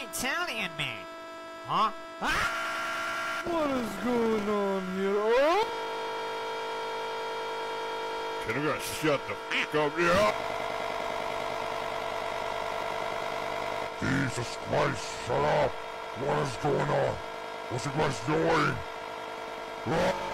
Italian man. Huh? Ah! What is going on here? Oh! Can I gotta shut the f*** up here? Jesus Christ, shut up! What is going on? What's you guys doing? Ah!